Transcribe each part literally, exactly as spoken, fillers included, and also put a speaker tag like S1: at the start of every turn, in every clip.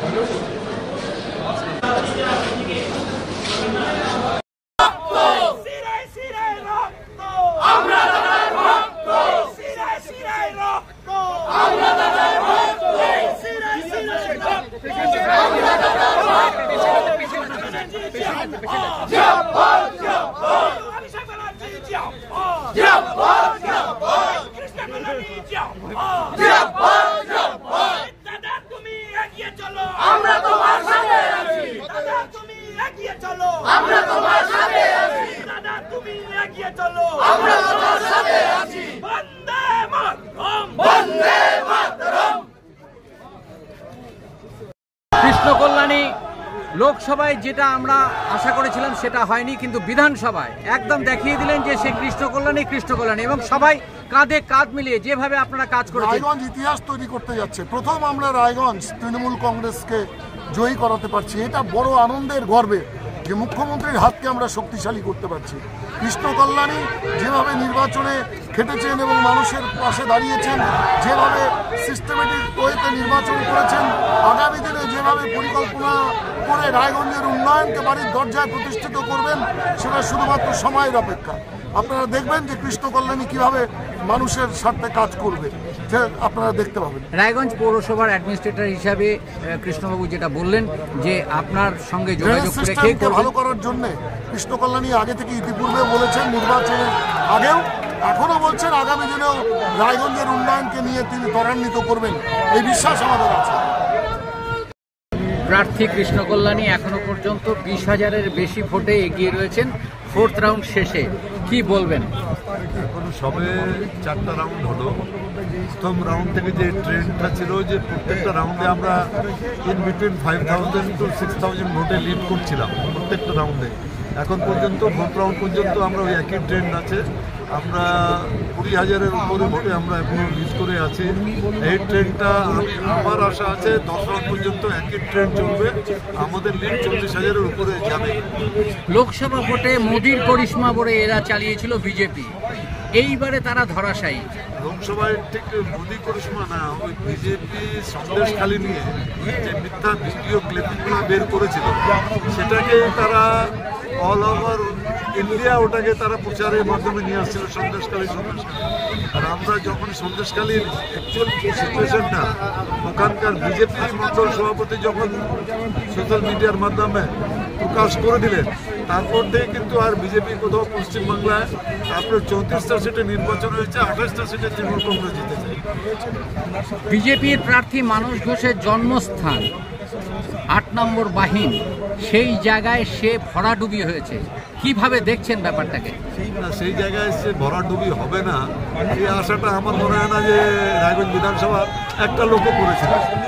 S1: কৃষ্ণ কল্যাণী লোকসভায় যেটা আমরা আশা করেছিলাম সেটা হয়নি, কিন্তু বিধানসভায় একদম দেখিয়ে দিলেন যে সে কৃষ্ণ কল্যাণী কৃষ্ণ কল্যাণী এবং সবাই কাঁধে কাঁধ মিলিয়ে যেভাবে আপনারা কাজ করেছেন।
S2: রায়গঞ্জ ইতিহাস তৈরি করতে যাচ্ছে। প্রথম আমরা রায়গঞ্জ তৃণমূল কংগ্রেসকে জয়ী করাতে পারছি, এটা বড় আনন্দের গর্বে যে মুখ্যমন্ত্রীর হাতকে আমরা শক্তিশালী করতে পারছি। কৃষ্ণ কল্যাণী যেভাবে নির্বাচনে খেটেছেন এবং মানুষের পাশে দাঁড়িয়েছেন, যেভাবে সিস্টেমেটিক ওয়েতে নির্বাচন করেছেন, আগামী দিনে যেভাবে পরিকল্পনা করে রায়গঞ্জের উন্নয়নকে বাড়ির দরজায় প্রতিষ্ঠিত করবেন, সেটা শুধুমাত্র সময়ের অপেক্ষা। আপনারা দেখবেন যে কৃষ্ণ কল্যাণী কীভাবে মানুষের স্বার্থে কাজ করবে, যে আপনারা দেখতে পাবেন।
S1: রায়গঞ্জ পৌরসভার অ্যাডমিনিস্ট্রেটর হিসাবে কৃষ্ণবাবু যেটা বললেন যে আপনার সঙ্গে যোগাযোগ
S2: করে ভালো করার জন্য কৃষ্ণ কল্যাণী আগে থেকে ইতিপূর্বে বলেছেন, নির্বাচনের আগেও এখনো বলছেন, আগামী দিনেও রায়গঞ্জের উন্নয়নকে নিয়ে তিনি ত্বরান্বিত করবেন, এই বিশ্বাস আমাদের আছে।
S1: প্রার্থী কৃষ্ণ কল্যাণী এখনো পর্যন্ত বিশ হাজারের বেশি ভোটে এগিয়ে রয়েছেন ফোর্থ রাউন্ড শেষে, কি বলবেন?
S3: এখন সবে চারটা রাউন্ড হলো। প্রথম রাউন্ড থেকে যে ট্রেন্ডটা ছিল যে প্রত্যেকটা রাউন্ডে আমরা in between five thousand to six thousand ভোটে লিড করছিলাম প্রত্যেকটা রাউন্ডে। এখন পর্যন্ত ভোট রাউন্ড পর্যন্ত আমরা ওই একই ট্রেন্ড আছে, আমরা কুড়ি হাজারের উপরে ভোটে আমরা এখনো লিড করে আছি। এই ট্রেন্ডটা আমার আশা আছে দশ রাউন্ড পর্যন্ত একই ট্রেন্ড চলবে, আমাদের লিড চল্লিশ হাজারের উপরে যাবে।
S1: লোকসভা ভোটে মোদির করিশ্মা বলে এরা চালিয়েছিল বিজেপি, এইবারে তারা ধরাশায়ী।
S3: লোকসভায় ঠিক মোদি করিশ্মা না, ওই বিজেপি সন্দেশখালী নিয়ে যে মিথ্যা ভিডিও ক্লিপিংগুলো বের করেছিল, সেটাকে তারা অল ওভার ইন্ডিয়া ওটাকে তারা প্রচারের মাধ্যমে নিয়ে আসছিল, সন্দেশখালী সন্দেশখালী। আর আমরা যখন সন্দেশখালীর অ্যাকচুয়াল সিচুয়েশনটা ওখানকার বিজেপি মন্ডল সভাপতি যখন সোশ্যাল মিডিয়ার মাধ্যমে প্রকাশ করে দিলেন, তারপর থেকে কিন্তু আর বিজেপি কোথাও পশ্চিমবাংলায় আপনার চৌত্রিশটা সিটে নির্বাচন হয়েছে, আঠাশটা সিটে তৃণমূল কংগ্রেস জিতেছে।
S1: বিজেপির প্রার্থী মানস ঘোষের জন্মস্থান আট নম্বর বাহিন, সেই জায়গায় সে ভরাডুবি হয়েছে, কিভাবে দেখছেন ব্যাপারটাকে?
S3: না, সেই জায়গায় সে ভরাডুবি হবে না, এই আশাটা আমার মনে হয় না যে রায়গঞ্জ বিধানসভা একটা লোকও করেছে।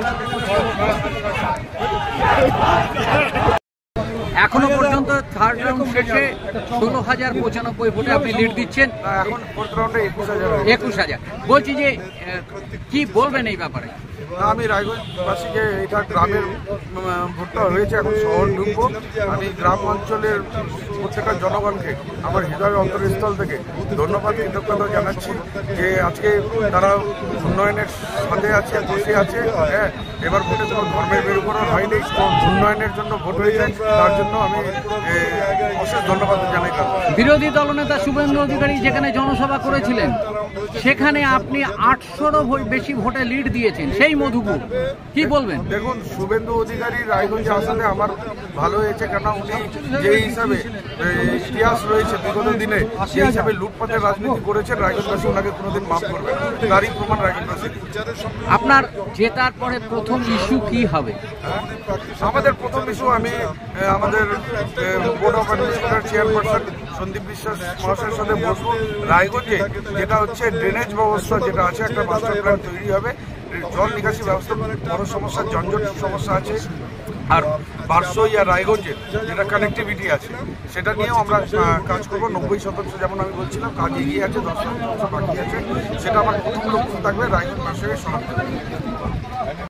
S1: এখনো পর্যন্ত থার্ড রাউন্ড শেষে ষোলো হাজার পঁচানব্বই ভোটে আপনি লিড দিচ্ছেন,
S4: এখন ফোর্থ রাউন্ডে একুশ হাজার
S1: একুশ হাজার বলছি যে কি বলবেন এই ব্যাপারে?
S4: আমি রায়গঞ্জবাসীকে এটা গ্রামের ভোটটা হয়েছে, এখন শহর ঢুকবো। আমি গ্রাম অঞ্চলের প্রত্যেকটা জনগণকে আমার হৃদয়ের অন্তরস্থল থেকে ধন্যবাদ কৃতজ্ঞতা জানাচ্ছি যে আজকে তারা উন্নয়নের সাথে আছে, বসে আছে। হ্যাঁ, এবার ভোটে কোনো ধর্মের বের করা হয়নি, উন্নয়নের জন্য ভোট হয়েছে, তার জন্য আমি অশেষ ধন্যবাদ জানাই।
S1: বিরোধী দলনেতা শুভেন্দু অধিকারী যেখানে জনসভা করেছিলেন, সেখানে আপনি আটশোরও বেশি ভোটে লিড দিয়েছেন, সেই মধুপুর, কি বলবেন?
S4: দেখুন, শুভেন্দু অধিকারী রায়গঞ্জে আসাতে আমার ভালো হয়েছে, কেন উনি যে হিসাবে ইতিহাস রয়েছে বিগত দিনে, সেই হিসাবে লুটপাটের রাজনীতি করেছেন, রায়গঞ্জবাসী ওনাকে কোনোদিন মাফ করবে, তারই প্রমাণ রায়গঞ্জবাসী।
S1: আপনার জেতার পরে প্রথম ইস্যু কি হবে?
S4: আমাদের প্রথম ইস্যু, আমি আমাদের board of administrator chairperson Sandip Biswas মহাশয়ের সাথে বসবো। রায়গঞ্জে যেটা হচ্ছে ড্রেনেজ ব্যবস্থা যেটা আছে, একটা মাস্টার প্ল্যান তৈরি হবে, জল নিকাশি ব্যবস্থা বড় সমস্যা, যানজট সমস্যা আছে। আর বারসই আর রায়গঞ্জের যেটা কানেক্টিভিটি আছে, সেটা নিয়েও আমরা কাজ করবো। নব্বই শতাংশ যেমন আমি বলছিলাম কাজ এগিয়ে আছে, দশ শতাংশ বাকি আছে, সেটা আমার প্রথম লক্ষ্য থাকবে রায়গঞ্জ বাসের সমাধান।